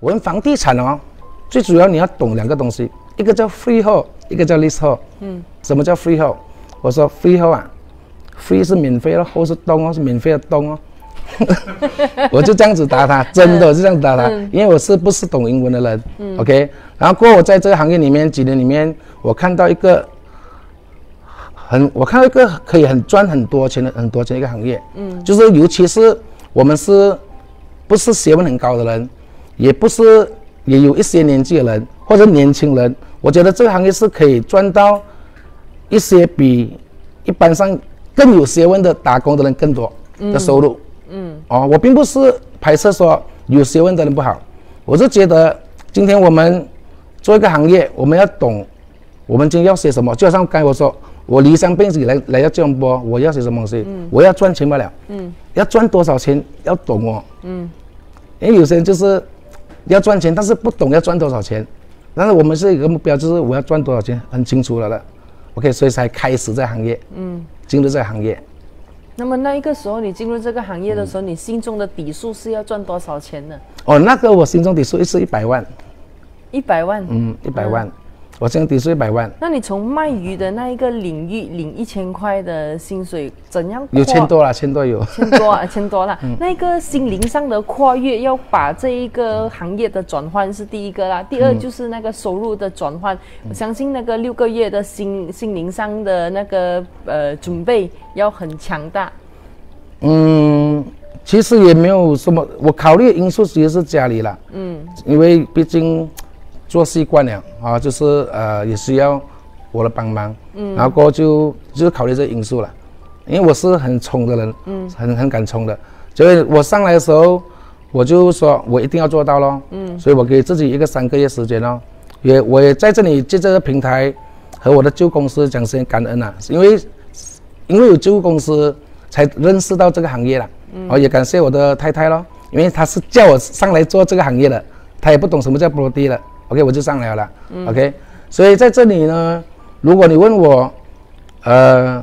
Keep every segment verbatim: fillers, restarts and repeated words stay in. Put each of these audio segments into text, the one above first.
我们房地产哦，最主要你要懂两个东西，一个叫 freehold， 一个叫 leasehold。嗯，什么叫 freehold？ 我说 freehold 啊 ，free 是免费的 ，hold 是动哦，是免费的动哦。我就这样子答他，真的我就这样子答他，嗯、因为我是不是懂英文的人、嗯、，OK。然后过后我在这个行业里面几年里面，我看到一个很，我看到一个可以很赚很多钱的很多钱的一个行业，嗯，就是尤其是我们是不是学问很高的人，也不是也有一些年纪的人或者年轻人，我觉得这个行业是可以赚到一些比一般上更有学问的打工的人更多的收入。嗯嗯，哦，我并不是排斥说有学问的人不好，我是觉得今天我们做一个行业，我们要懂，我们今天要学什么。就像刚才我说，我离乡背景来来到吉隆坡，我要学什么东西？嗯，我要赚钱不了。嗯，要赚多少钱要懂哦。嗯，因为有些人就是要赚钱，但是不懂要赚多少钱。但是我们是一个目标，就是我要赚多少钱，很清楚了的。OK， 所以才开始这行业。嗯，进入这个行业。 那么那一个时候你进入这个行业的时候，嗯、你心中的底数是要赚多少钱呢？ 哦，那个我心中底数是一百万。 一百万。 嗯，一百万。嗯、我心中底数一百万。 那你从卖鱼的那一个领域领一千块的薪水，怎样？ 有千多了，千多有。 千多啊，千多了。嗯、那个心灵上的跨越，要把这一个行业的转换是第一个啦。第二就是那个收入的转换。嗯、我相信那个六个月的心心灵上的那个呃准备要很强大。 嗯，其实也没有什么，我考虑的因素其实是家里啦。嗯，因为毕竟做习惯了啊，就是呃也需要我的帮忙。嗯，然后过后就就考虑这个因素了，因为我是很冲的人，嗯，很很敢冲的，所以我上来的时候我就说我一定要做到咯。嗯，所以我给自己一个三个月时间咯，也我也在这里借这个平台和我的旧公司讲声感恩啊，因为因为有旧公司才认识到这个行业了。嗯，哦，也感谢我的太太咯，因为她是叫我上来做这个行业的，她也不懂什么叫 Brody 了。OK， 我就上来了。嗯、OK， 所以在这里呢，如果你问我，呃，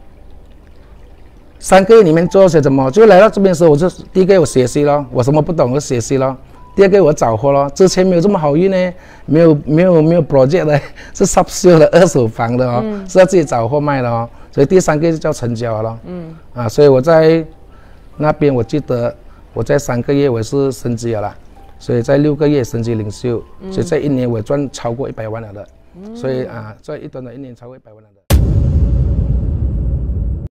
三个月里面做些什么，就来到这边的时候，我就第一个我学习咯，我什么不懂我学习咯。第二个我找货咯，之前没有这么好运呢，没有没有没有 project 的，是 subsale 的二手房的哦，嗯、是要自己找货卖的哦。所以第三个就叫成交了。嗯，啊，所以我在那边我记得我在三个月我是升级了啦。所以在六个月升级领袖，嗯、所以在一年我赚超过一百万了的，嗯、所以啊，在一短短一年超过一百万了的。